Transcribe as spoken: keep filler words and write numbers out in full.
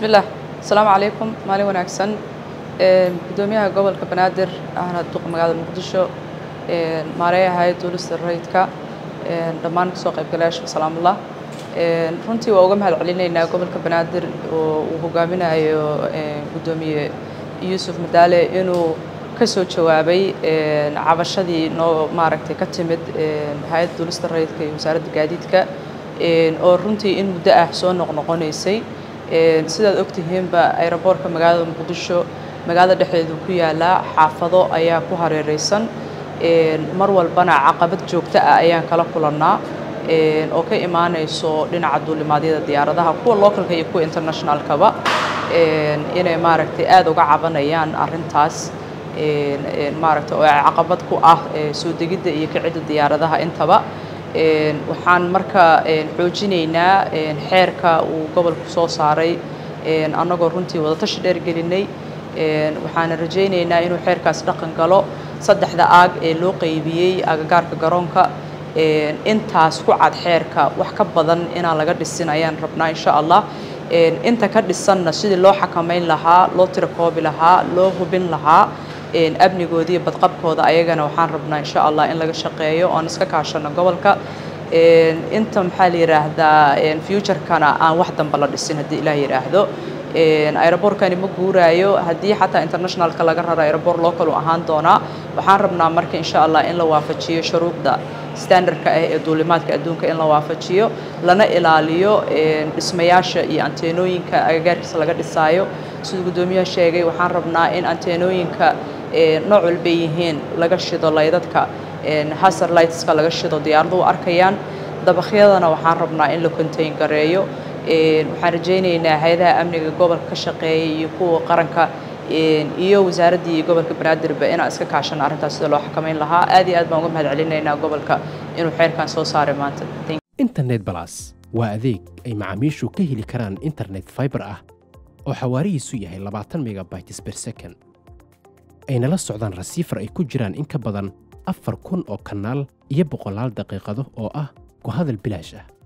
بسم الله السلام عليكم مالي وناكسن قدوميها قبل كبنادر أنا الدوق مقعد مقدشو ماريا هاي دولس الرئيتك دمان سوق بقلاش سلام الله runtii waa uga mahad celinaynaa gobolka Banaadir oo uu hogaaminayo gudoomiye Yuusuf Madaale inuu ka soo jawaabay cabashadii noo maaragtay ka timid hay'adda dulista rayidka iyo wasaaradda gaadiidka oo runtii in muddo ah soo noqnoqonaysay sidaad ogtihiinba aeroboortka magaalada Muqdisho magaalada dhexdeedu ku yaala xaafado ayaa ku hareeraysan mar walbana caqabad joogto ah ayaan kala kulannaa oo ka imaanayso dhinaca duulimaadyada diyaaradaha kuwa localka iyo kuwa internationalkaba inay maaragtay aad uga cabanayaan arintaas maaragtay oo caqabad ku ah soo degidda iyo kicidda diyaaradaha intaba waxaan marka xoojinaynaa xeerka uu gobolku soo saaray annagoo runtii wada tashi dheer gelinay waxaan rajaynaynaa inuu xeerkaas dhaqan galo saddexda aag ee loo qaybiyey agagaarka garoonka intaas ku cad xeerka wax ka badan inaan laga dhisin ayaan rabnaa insha Allah inta ka dhisanna sidii loo xakameyn lahaa loo tirakoobi lahaa loo hubin lahaa abnigoodii badqabkooda ayagana waxaan rabnaa insha Allah in laga shaqeeyo oo aan iska kaashano gobolka inta maxaa la yiraahdaa future-kana aan wax danba la dhisin hadii Ilaahay yiraahdo aeroboortkani ma guuraayo hadii xataa internationalka laga raro aeroboor local u ahaan doona waxaan rabnaa marka insha Allah in la waafajiyo shuruucda standardka ah ee duulimaadka adduunka in la waafajiyo lana ilaaliyo dhismayaasha iyo anteenooyinka agagaarkiisa laga dhisaayo sida gudoomiyaha sheegay waxaan rabnaa in anteenooyinka nooc walba yihiin laga shido laydadka hazard lightska laga shido diyaaraduhu arkayaan dabaqyadana waxaan rabnaa in la contain gareeyo waxaan rajaynaynaa hay'adaha amniga gobolka ka shaqeeya iyo kuwa qaranka iyo wasaaradii gobolka Banaadirba inaan iska kaashano arintaas sida loo xakameyn lahaa aad iyo aad baan uga mahad celinaynaa gobolka inuu xeerkan soo saaray maanta internet plus waa adeeg ay macaamiishu ka heli karaan internet fiber ah oo xawaarihiisu yahay labaatan megabytes per second ayna la socdaan receiver ay ku jiraan in ka badan afar kun oo kanaal iyo boqolaal daqiiqado oo ah ku hadal bilaash ah